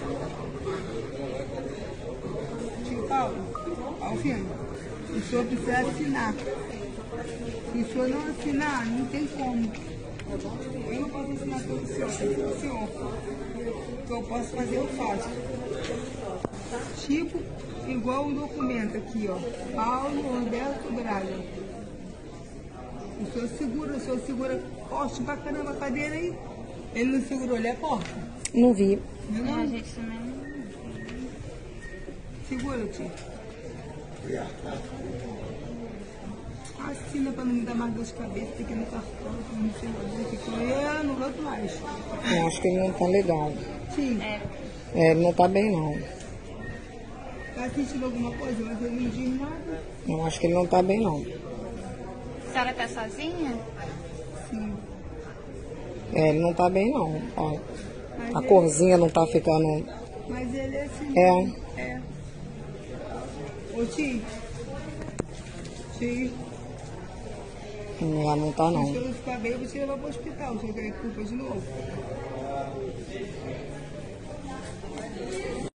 Tio Paulo, Alfino, o senhor precisa assinar. Se o senhor não assinar, não tem como. Eu não posso assinar pelo senhor, pelo senhor. O que eu posso fazer, eu faço. Tipo, igual o documento aqui, ó. Paulo Roberto Braga. O senhor segura forte pra caramba a cadeira aí. Ele não segurou, ele é forte. Não vi. Não? A gente também não. Segura, tio. Assina pra não me dar mais dor de cabeça, tem que ir no cartão, não sei lá. Eu não gosto mais. Eu acho que ele não tá legal. Sim. Ele não tá bem, não. Tá sentindo alguma coisa, mas ele não diz nada. Eu acho que ele não tá bem, não. A senhora tá sozinha? Sim. Ele não tá bem, não. Ó, Mas a ele- corzinha não tá ficando... Mas ele é assim. É. Ô, tio. Tio. Não tá, não. Se eu não ficar bem, eu vou te levar pro hospital. Se eu quer culpa de novo.